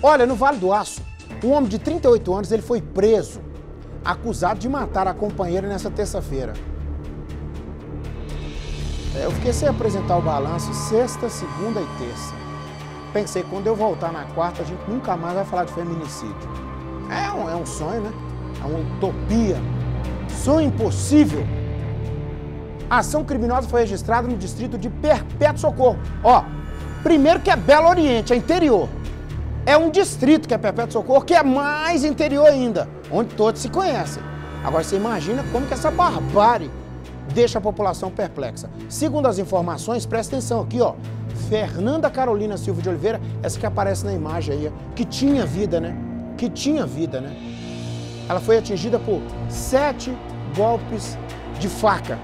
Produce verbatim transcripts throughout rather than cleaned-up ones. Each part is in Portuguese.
Olha, no Vale do Aço, um homem de trinta e oito anos ele foi preso, acusado de matar a companheira nessa terça-feira. É, eu fiquei sem apresentar o balanço sexta, segunda e terça. Pensei, quando eu voltar na quarta, a gente nunca mais vai falar de feminicídio. É um, é um sonho, né? É uma utopia. Sonho impossível. A ação criminosa foi registrada no distrito de Perpétuo Socorro. Ó, primeiro que é Belo Oriente, é interior. É um distrito que é Perpétuo Socorro, que é mais interior ainda, onde todos se conhecem. Agora você imagina como que essa barbárie deixa a população perplexa. Segundo as informações, presta atenção aqui, ó. Fernanda Carolina Silva de Oliveira, essa que aparece na imagem aí, que tinha vida, né? Que tinha vida, né? Ela foi atingida por sete golpes de faca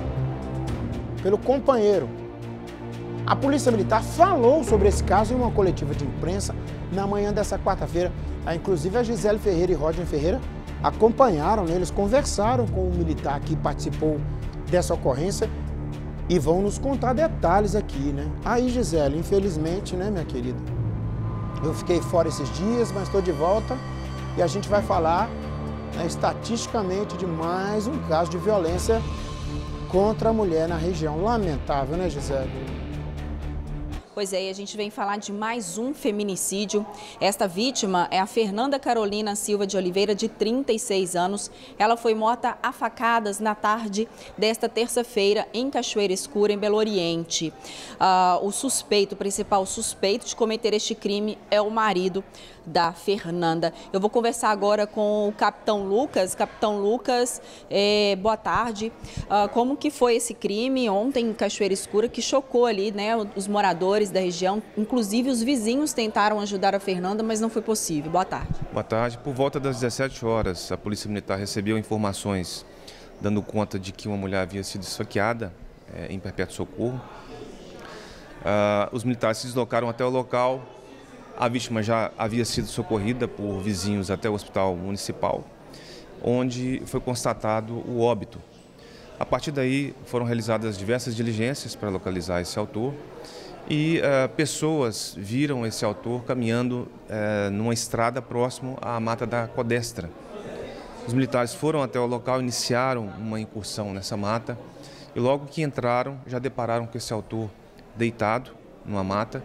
pelo companheiro. A Polícia Militar falou sobre esse caso em uma coletiva de imprensa na manhã dessa quarta-feira. Inclusive a Gisele Ferreira e Rodney Ferreira acompanharam, né? Eles conversaram com o militar que participou dessa ocorrência e vão nos contar detalhes aqui, né? Aí, Gisele, infelizmente, né, minha querida, eu fiquei fora esses dias, mas estou de volta e a gente vai falar, né, estatisticamente de mais um caso de violência contra a mulher na região. Lamentável, né, Gisele? Pois é, e a gente vem falar de mais um feminicídio. Esta vítima é a Fernanda Carolina Silva de Oliveira, de trinta e seis anos. Ela foi morta a facadas na tarde desta terça-feira em Cachoeira Escura, em Belo Oriente. Ah, o suspeito, o principal suspeito de cometer este crime é o marido da Fernanda. Eu vou conversar agora com o Capitão Lucas. Capitão Lucas, é, boa tarde. Ah, como que foi esse crime ontem em Cachoeira Escura, que chocou ali, né, os moradores da região? Inclusive os vizinhos tentaram ajudar a Fernanda, mas não foi possível. Boa tarde. Boa tarde. Por volta das dezessete horas, a Polícia Militar recebeu informações dando conta de que uma mulher havia sido esfaqueada é, em Perpétuo Socorro. Ah, os militares se deslocaram até o local. A vítima já havia sido socorrida por vizinhos até o hospital municipal, onde foi constatado o óbito. A partir daí foram realizadas diversas diligências para localizar esse autor e uh, pessoas viram esse autor caminhando uh, numa estrada próximo à mata da Codestra. Os militares foram até o local, iniciaram uma incursão nessa mata e logo que entraram já depararam com esse autor deitado numa mata.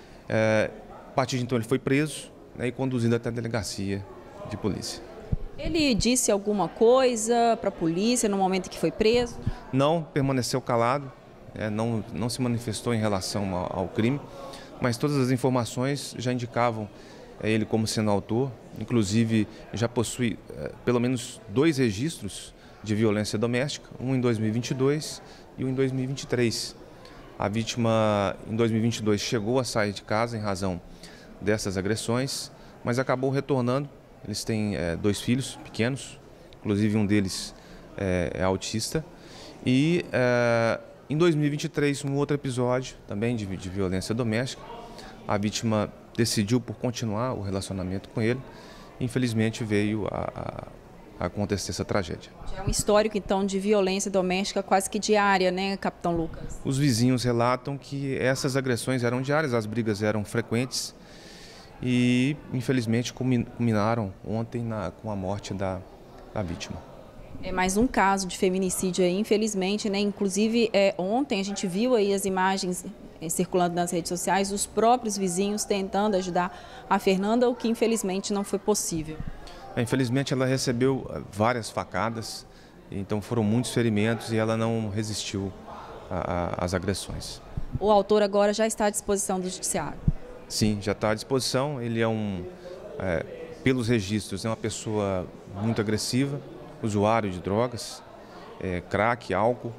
Uh, A partir de então ele foi preso, né, e conduzido até a delegacia de polícia. Ele disse alguma coisa para a polícia no momento que foi preso? Não, permaneceu calado, é, não, não se manifestou em relação ao, ao crime, mas todas as informações já indicavam é, ele como sendo autor. Inclusive já possui é, pelo menos dois registros de violência doméstica, um em dois mil e vinte e dois e um em dois mil e vinte e três. A vítima em dois mil e vinte e dois chegou a sair de casa em razão dessas agressões, mas acabou retornando. Eles têm é, dois filhos pequenos, inclusive um deles é, é autista. E é, em dois mil e vinte e três, um outro episódio também de, de violência doméstica. A vítima decidiu por continuar o relacionamento com ele. Infelizmente veio a, a acontecer essa tragédia. É um histórico, então, de violência doméstica quase que diária, né, Capitão Lucas? Os vizinhos relatam que essas agressões eram diárias, as brigas eram frequentes e, infelizmente, culminaram ontem na, com a morte da, da vítima. É mais um caso de feminicídio aí, infelizmente, né? Inclusive, é, ontem a gente viu aí as imagens é, circulando nas redes sociais, os próprios vizinhos tentando ajudar a Fernanda, o que infelizmente não foi possível. É, infelizmente ela recebeu várias facadas, então foram muitos ferimentos e ela não resistiu às agressões. O autor agora já está à disposição do judiciário? Sim, já está à disposição. Ele é um, é, pelos registros, é uma pessoa muito agressiva, usuário de drogas, é, crack, álcool.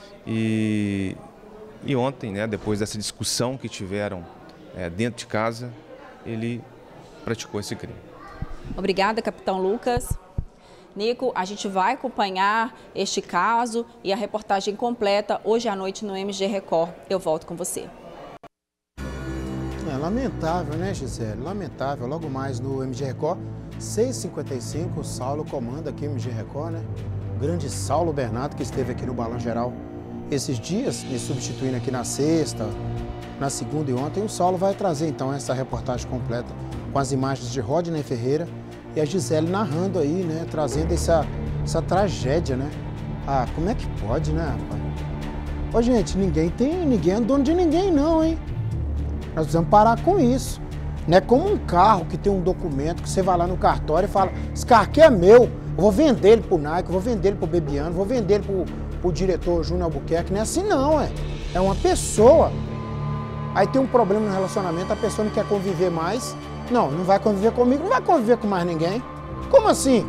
E, e ontem, né, depois dessa discussão que tiveram é, dentro de casa, ele praticou esse crime. Obrigada, Capitão Lucas. Nico, a gente vai acompanhar este caso e a reportagem completa hoje à noite no M G Record. Eu volto com você. É lamentável, né, Gisele? Lamentável. Logo mais no M G Record, seis e cinquenta e cinco, o Saulo comanda aqui o M G Record, né? O grande Saulo Bernardo, que esteve aqui no Balanço Geral esses dias, me substituindo aqui na sexta, na segunda e ontem. O Saulo vai trazer então essa reportagem completa com as imagens de Rodney Ferreira e a Gisele narrando aí, né? Trazendo essa, essa tragédia, né? Ah, como é que pode, né, rapaz? Ô, gente, ninguém tem, ninguém é dono de ninguém não, hein? Nós precisamos parar com isso. Não é como um carro que tem um documento que você vai lá no cartório e fala, esse carro aqui é meu, eu vou vender ele pro Nike, eu vou vender ele pro Bebiano, vou vender ele pro, pro diretor Júnior Albuquerque. Não é assim não, é. É uma pessoa. Aí tem um problema no relacionamento, a pessoa não quer conviver mais. Não, não vai conviver comigo, não vai conviver com mais ninguém. Como assim?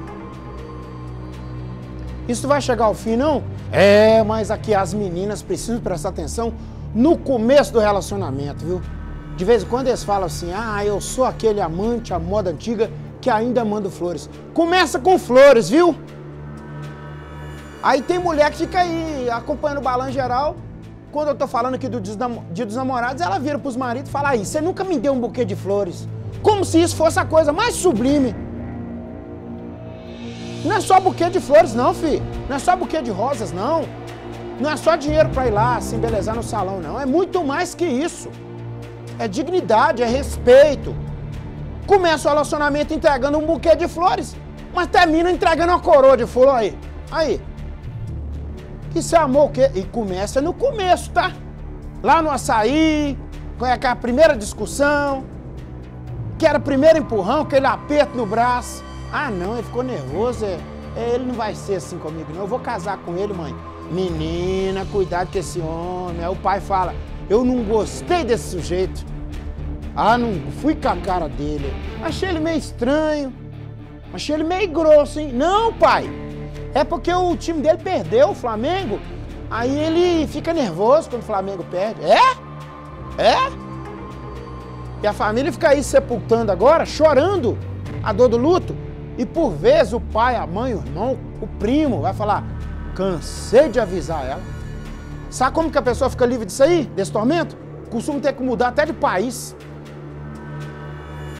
Isso vai chegar ao fim, não? É, mas aqui as meninas precisam prestar atenção no começo do relacionamento, viu? De vez em quando eles falam assim, ah, eu sou aquele amante, a moda antiga, que ainda manda flores. Começa com flores, viu? Aí tem mulher que fica aí acompanhando o balanço geral. Quando eu tô falando aqui do Dia dos Namorados, ela vira pros maridos e fala, aí, você nunca me deu um buquê de flores. Como se isso fosse a coisa mais sublime. Não é só buquê de flores não, filho. Não é só buquê de rosas, não. Não é só dinheiro pra ir lá se embelezar no salão, não. É muito mais que isso. É dignidade, é respeito. Começa o relacionamento entregando um buquê de flores, mas termina entregando uma coroa de flor aí. Aí. Isso é amor o quê? E começa no começo, tá? Lá no açaí, com aquela primeira discussão, que era o primeiro empurrão, aquele aperto no braço. Ah, não, ele ficou nervoso, é, é, ele não vai ser assim comigo, não. Eu vou casar com ele, mãe. Menina, cuidado com esse homem. Aí o pai fala, eu não gostei desse sujeito. Ah, não fui com a cara dele. Achei ele meio estranho. Achei ele meio grosso, hein? Não, pai. É porque o time dele perdeu, o Flamengo. Aí ele fica nervoso quando o Flamengo perde. É? É? E a família fica aí sepultando agora, chorando a dor do luto. E por vezes o pai, a mãe, o irmão, o primo vai falar, cansei de avisar ela. Sabe como que a pessoa fica livre disso aí, desse tormento? Costuma ter que mudar até de país.